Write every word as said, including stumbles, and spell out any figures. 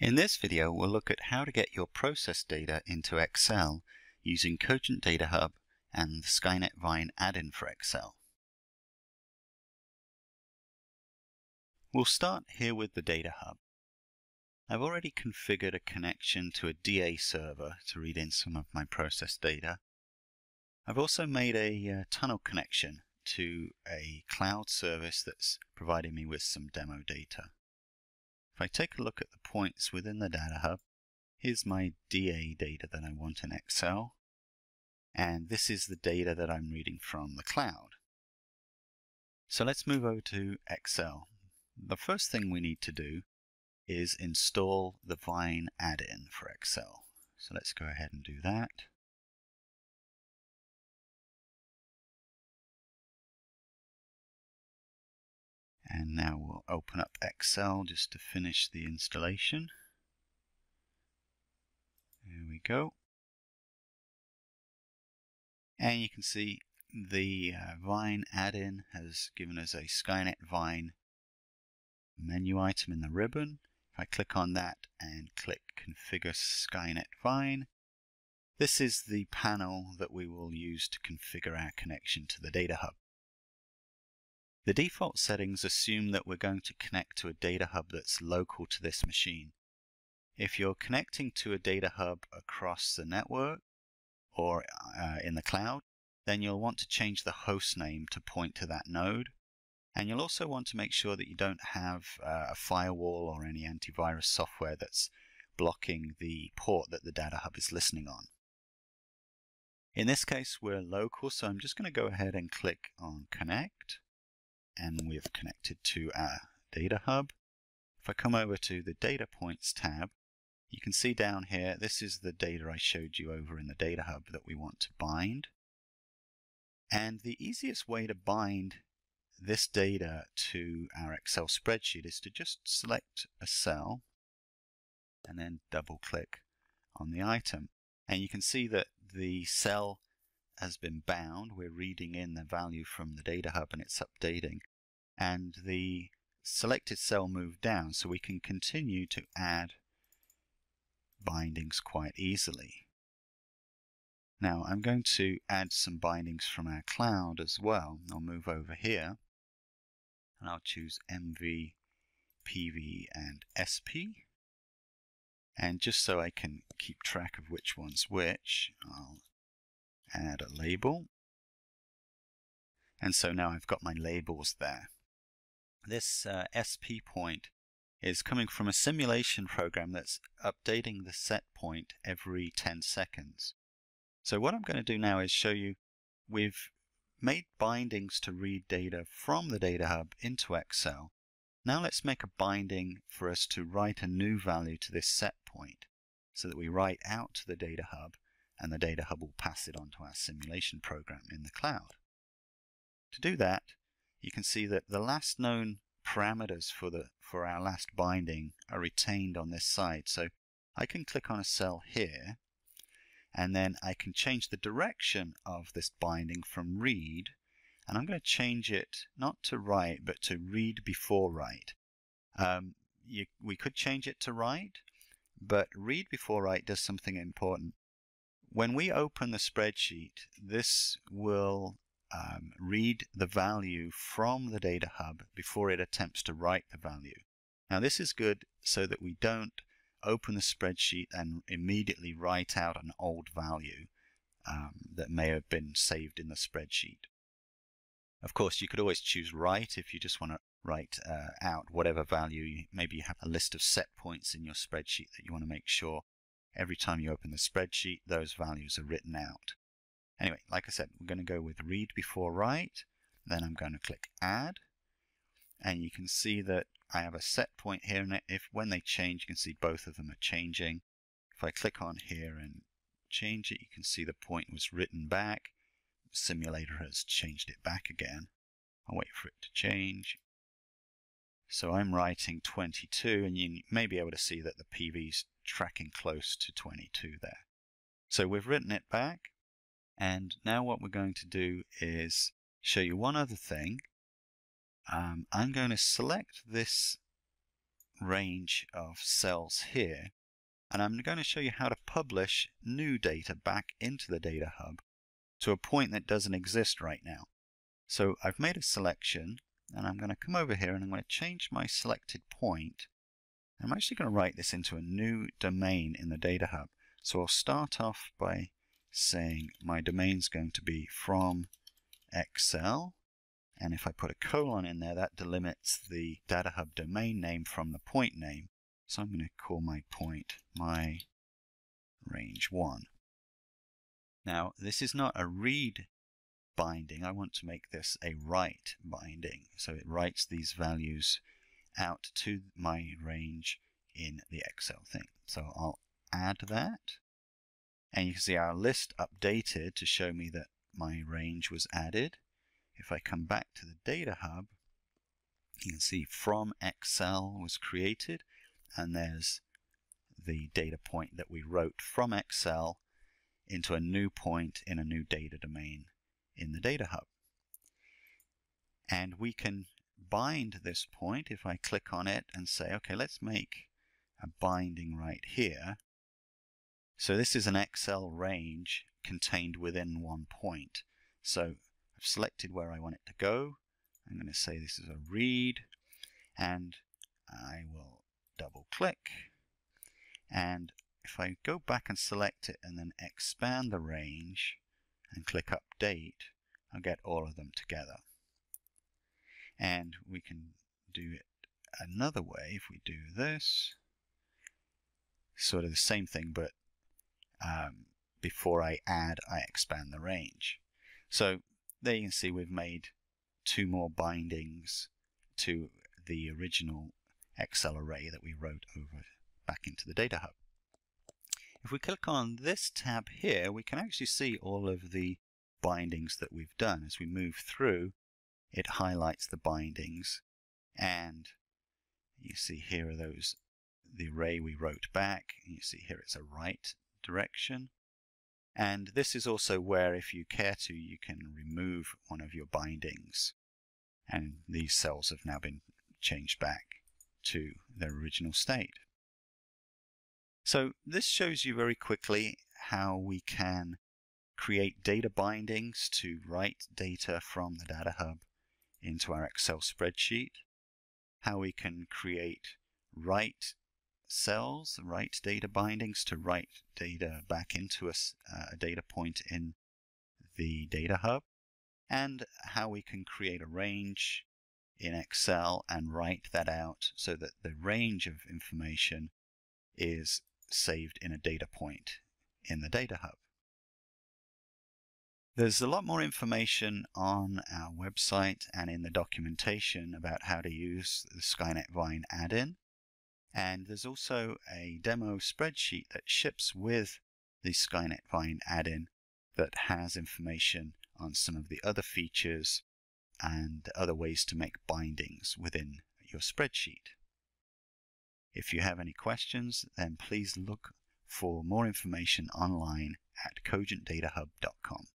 In this video, we'll look at how to get your process data into Excel using Cogent DataHub and the Skkynet Vine Add-in for Excel. We'll start here with the DataHub. I've already configured a connection to a D A server to read in some of my process data. I've also made a uh, tunnel connection to a cloud service that's providing me with some demo data. If I take a look at the points within the DataHub, here's my D A data that I want in Excel, and this is the data that I'm reading from the cloud. So let's move over to Excel. The first thing we need to do is install the Vine Add-in for Excel. So let's go ahead and do that. And now we'll open up Excel just to finish the installation. There we go. And you can see the uh, Vine add-in has given us a Skkynet Vine menu item in the ribbon. If I click on that and click Configure Skkynet Vine, this is the panel that we will use to configure our connection to the DataHub. The default settings assume that we're going to connect to a DataHub that's local to this machine. If you're connecting to a DataHub across the network or uh, in the cloud, then you'll want to change the host name to point to that node. And you'll also want to make sure that you don't have uh, a firewall or any antivirus software that's blocking the port that the DataHub is listening on. In this case, we're local, so I'm just going to go ahead and click on Connect. And we've connected to our DataHub. If I come over to the Data Points tab, you can see down here, this is the data I showed you over in the DataHub that we want to bind. And the easiest way to bind this data to our Excel spreadsheet is to just select a cell and then double click on the item. And you can see that the cell has been bound. We're reading in the value from the DataHub and it's updating. And the selected cell moved down, so we can continue to add bindings quite easily. Now I'm going to add some bindings from our cloud as well. I'll move over here and I'll choose M V, P V and S P. And just so I can keep track of which one's which, I'll add a label. And so now I've got my labels there. This uh, S P point is coming from a simulation program that's updating the set point every ten seconds. So what I'm going to do now is show you we've made bindings to read data from the DataHub into Excel. Now let's make a binding for us to write a new value to this set point so that we write out to the DataHub and the DataHub will pass it on to our simulation program in the cloud. To do that, you can see that the last known parameters for the for our last binding are retained on this side. So I can click on a cell here and then I can change the direction of this binding from read, and I'm going to change it not to write but to read before write. Um, you, we could change it to write, but read before write does something important. When we open the spreadsheet, this will um, read the value from the DataHub before it attempts to write the value. Now this is good so that we don't open the spreadsheet and immediately write out an old value um, that may have been saved in the spreadsheet. Of course, you could always choose write if you just want to write uh, out whatever value. Maybe you have a list of set points in your spreadsheet that you want to make sure every time you open the spreadsheet, those values are written out. Anyway, like I said, we're going to go with read before write. Then I'm going to click add. And you can see that I have a set point here. And if when they change, you can see both of them are changing. If I click on here and change it, you can see the point was written back. The simulator has changed it back again. I'll wait for it to change. So I'm writing twenty-two, and you may be able to see that the P V's tracking close to twenty-two there. So we've written it back, and now what we're going to do is show you one other thing. Um, I'm going to select this range of cells here, and I'm going to show you how to publish new data back into the DataHub to a point that doesn't exist right now. So I've made a selection, and I'm going to come over here and I'm going to change my selected point. I'm actually going to write this into a new domain in the DataHub. So I'll start off by saying my domain's going to be from Excel, and if I put a colon in there, that delimits the DataHub domain name from the point name. So I'm going to call my point my range one. Now this is not a read binding. I want to make this a write binding, so it writes these values out to my range in the Excel thing. So I'll add that, and you can see our list updated to show me that my range was added. If I come back to the DataHub, you can see from Excel was created, and there's the data point that we wrote from Excel into a new point in a new data domain in the DataHub. And we can bind this point if I click on it and say, okay, let's make a binding right here. So this is an Excel range contained within one point. So I've selected where I want it to go. I'm going to say this is a read, and I will double click. And if I go back and select it and then expand the range and click update, I'll get all of them together. And we can do it another way if we do this. Sort of the same thing, but um, before I add, I expand the range. So there you can see we've made two more bindings to the original Excel array that we wrote over back into the DataHub. If we click on this tab here, we can actually see all of the bindings that we've done. As we move through, it highlights the bindings, and you see here are those the array we wrote back. You see here it's a write direction, and this is also where, if you care to, you can remove one of your bindings, and these cells have now been changed back to their original state. So this shows you very quickly how we can create data bindings to write data from the DataHub into our Excel spreadsheet, how we can create write cells, write data bindings to write data back into a, uh, a data point in the DataHub, and how we can create a range in Excel and write that out so that the range of information is saved in a data point in the DataHub. There's a lot more information on our website and in the documentation about how to use the Skkynet Vine add-in. And there's also a demo spreadsheet that ships with the Skkynet Vine add-in that has information on some of the other features and other ways to make bindings within your spreadsheet. If you have any questions, then please look for more information online at cogent data hub dot com.